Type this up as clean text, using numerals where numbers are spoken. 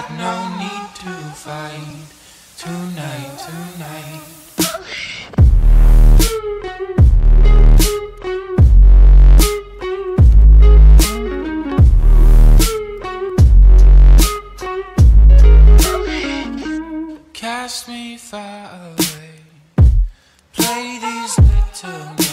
no need to fight tonight. Cast me far away, play these little